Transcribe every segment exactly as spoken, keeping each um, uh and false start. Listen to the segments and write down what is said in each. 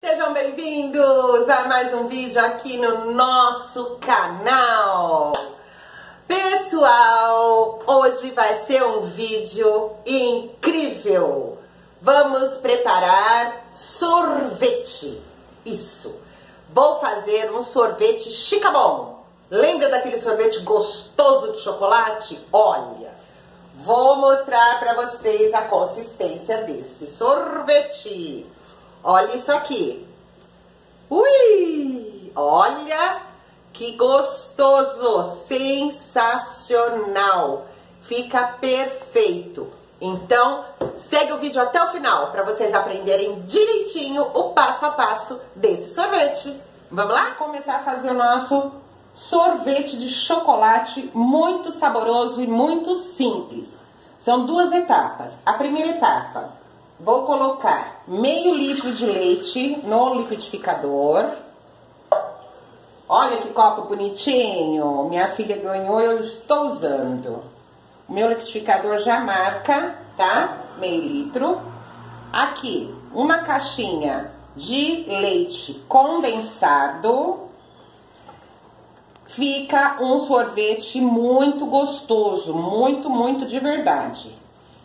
Sejam bem-vindos a mais um vídeo aqui no nosso canal. Pessoal, hoje vai ser um vídeo incrível. Vamos preparar sorvete. Isso. Vou fazer um sorvete chicabom. Lembra daquele sorvete gostoso de chocolate? Olha, vou mostrar para vocês a consistência desse sorvete. Olha isso aqui. Ui! Olha que gostoso! Sensacional! Fica perfeito. Então, segue o vídeo até o final para vocês aprenderem direitinho o passo a passo desse sorvete. Vamos lá? Vamos começar a fazer o nosso sorvete de chocolate muito saboroso e muito simples. São duas etapas. A primeira etapa, vou colocar meio litro de leite no liquidificador. Olha que copo bonitinho. Minha filha ganhou e eu estou usando. O meu liquidificador já marca, tá? Meio litro. Aqui, uma caixinha de leite condensado. Fica um sorvete muito gostoso, muito, muito de verdade.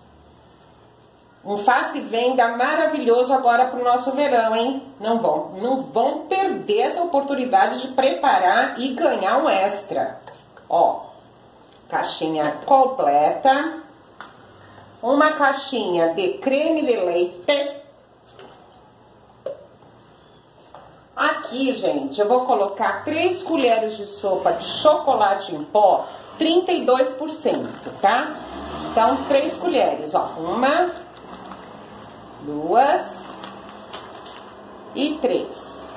Um faça e venda maravilhoso agora pro nosso verão, hein? Não vão, não vão perder essa oportunidade de preparar e ganhar um extra. Ó, caixinha completa. Uma caixinha de creme de leite. Aqui, gente, eu vou colocar três colheres de sopa de chocolate em pó, trinta e dois por cento, tá? Então, três colheres, ó. Uma, duas e três.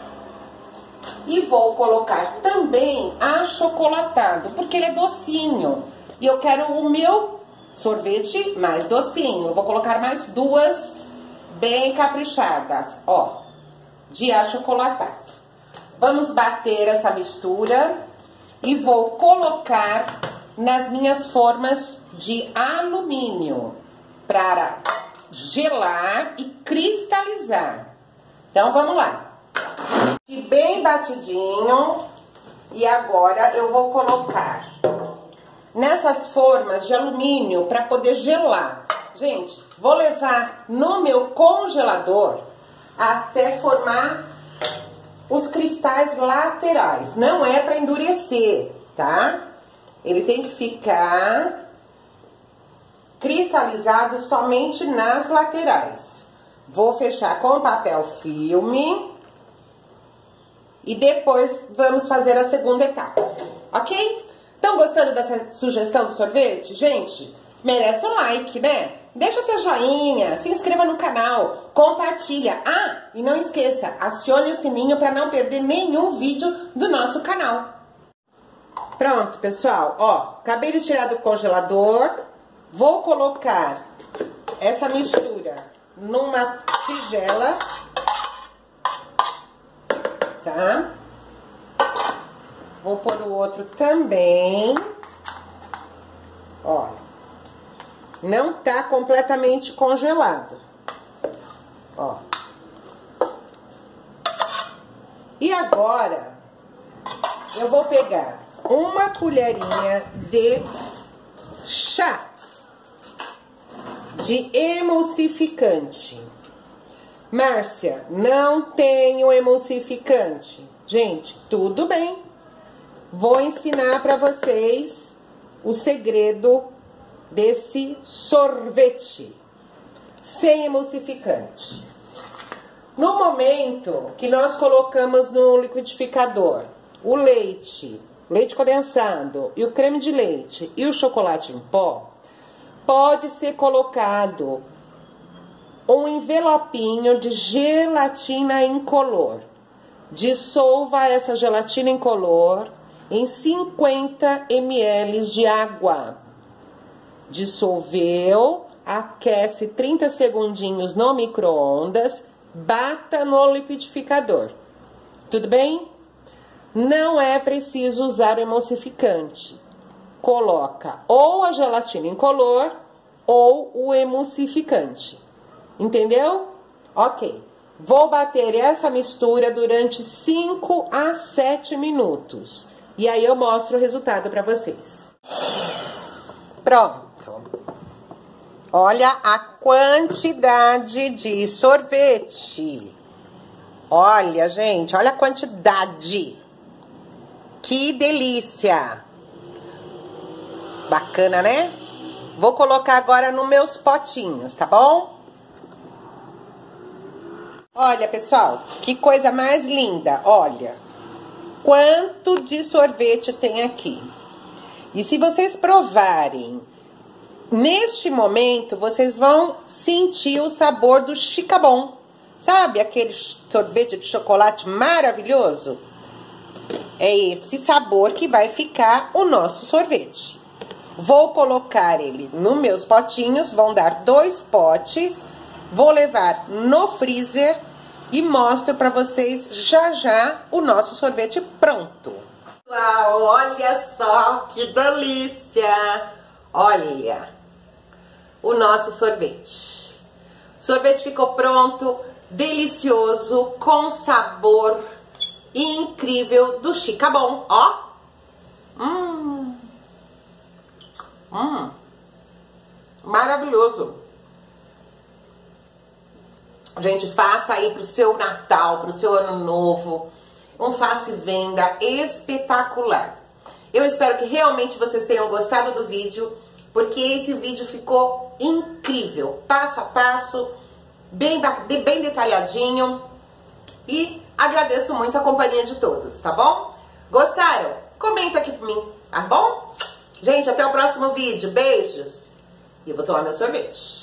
E vou colocar também achocolatado, porque ele é docinho. E eu quero o meu sorvete mais docinho. Eu vou colocar mais duas bem caprichadas, ó, de achocolatado. Vamos bater essa mistura e vou colocar nas minhas formas de alumínio para gelar e cristalizar. Então, vamos lá. Bem batidinho. E agora eu vou colocar nessas formas de alumínio para poder gelar. Gente, vou levar no meu congelador até formar os cristais laterais. Não é para endurecer, tá? Ele tem que ficar cristalizado somente nas laterais. Vou fechar com papel filme. E depois vamos fazer a segunda etapa, ok? Estão gostando dessa sugestão do sorvete? Gente, merece um like, né? Deixa seu joinha, se inscreva no canal, compartilha. Ah, e não esqueça, acione o sininho para não perder nenhum vídeo do nosso canal. Pronto, pessoal, ó, acabei de tirar do congelador. Vou colocar essa mistura numa tigela, tá? Vou pôr o outro também. Ó, não tá completamente congelado. Ó. E agora, eu vou pegar uma colherinha de chá de emulsificante. Márcia, não tenho emulsificante. Gente, tudo bem. Vou ensinar para vocês o segredo desse sorvete sem emulsificante. No momento que nós colocamos no liquidificador o leite, leite condensado e o creme de leite e o chocolate em pó, pode ser colocado um envelopinho de gelatina incolor. Dissolva essa gelatina incolor em cinquenta mililitros de água. Dissolveu, aquece trinta segundinhos no micro-ondas, bata no liquidificador. Tudo bem? Não é preciso usar o emulsificante. Coloca ou a gelatina incolor ou o emulsificante. Entendeu? Ok. Vou bater essa mistura durante cinco a sete minutos. E aí eu mostro o resultado pra vocês. Pronto. Olha a quantidade de sorvete. Olha, gente, olha a quantidade. Que delícia. Bacana, né? Vou colocar agora nos meus potinhos, tá bom? Olha, pessoal, que coisa mais linda. Olha, quanto de sorvete tem aqui. E se vocês provarem, neste momento, vocês vão sentir o sabor do Chicabon. Sabe aquele sorvete de chocolate maravilhoso? É esse sabor que vai ficar o nosso sorvete. Vou colocar ele nos meus potinhos, vão dar dois potes. Vou levar no freezer e mostro para vocês já já o nosso sorvete pronto. Uau, olha só que delícia! Olha o nosso sorvete. O sorvete ficou pronto, delicioso, com sabor incrível do Chicabon, ó. Hum. Hum. Maravilhoso. Gente, faça aí pro seu Natal, pro seu Ano Novo, um face venda espetacular. Eu espero que realmente vocês tenham gostado do vídeo, porque esse vídeo ficou incrível, passo a passo, bem, bem detalhadinho, e agradeço muito a companhia de todos, tá bom? Gostaram? Comenta aqui pra mim, tá bom? Gente, até o próximo vídeo, beijos, e eu vou tomar meu sorvete.